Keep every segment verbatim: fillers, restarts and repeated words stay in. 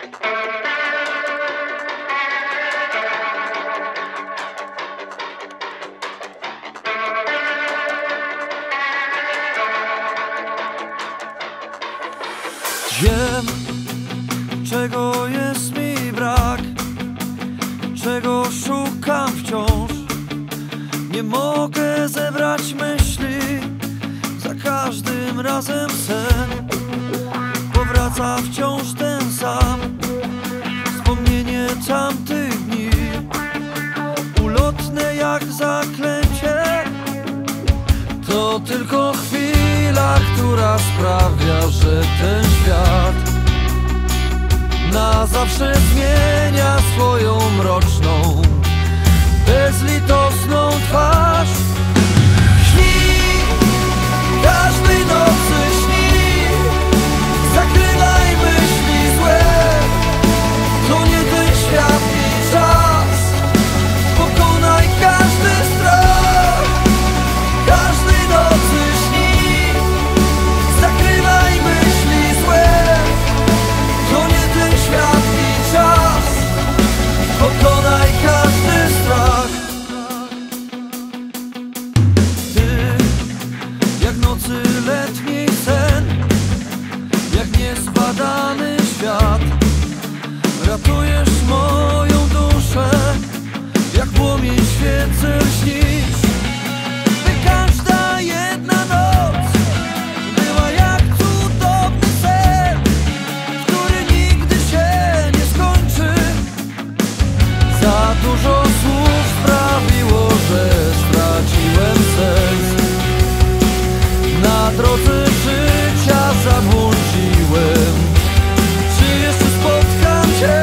Wiem, czego jest mi brak, czego szukam wciąż. Nie mogę zebrać myśli, za każdym razem sen powraca wciąż ten sam. Wspomnienie tamtych dni, ulotne jak zaklęcie. To tylko chwila, która sprawia, że ten świat na zawsze zmienia swoją mroczną, bezlitosną twarz. Śni, każdej nocy śni, zakrywaj myśli złe. To nie ten świat i czas, pokonaj każdy strach. Każdej nocy śni, zakrywaj myśli złe. To nie ten świat i czas, pokonaj każdy strach. Ty, jak nocy letniej sen, jak niezbadany świat, ratujesz moją duszę, jak płomień świecy lśnisz. By każda jedna noc była jak cudowny sen, który nigdy się nie skończy. Za dużo słów sprawiło, że straciłem sens. Na drodze życia zabłądziłem. Czy jeszcze spotkam cię?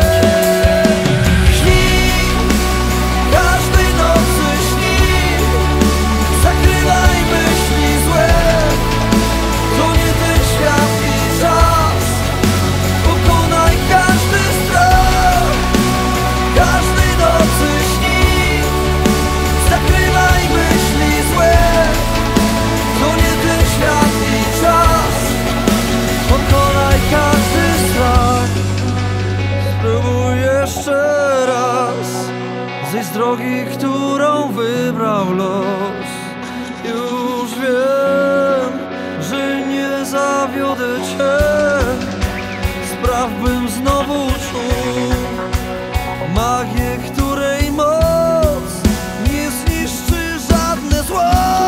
Śni, każdej nocy śni, zakrywaj myśli złe. To nie ten świat i czas, pokonaj każdy strach. Każdej nocy śni, zakrywaj myśli złe. To nie ten świat i czas, pokonaj każdy strach. Spróbuj jeszcze raz zejść z drogi, którą wybrał los. Już wiem, że nie zawiodę cię. Spraw, bym znowu czuł magię, której moc nie zniszczy żadne zło.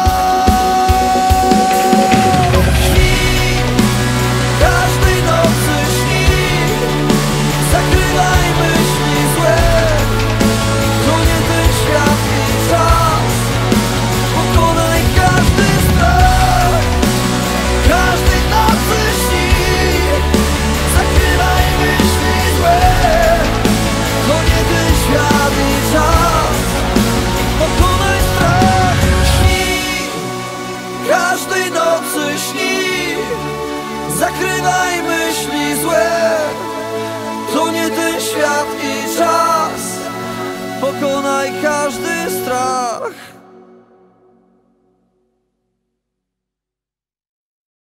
Śni, każdej nocy śni, zakrywaj myśli złe. To nie ten świat i czas, pokonaj każdy strach. Każdej nocy śni, zakrywaj myśli złe. To nie ten świat i czas, pokonaj strach. Śni, każdej nocy śni, zakrywaj myśli złe. To nie ten świat i czas, pokonaj każdy strach.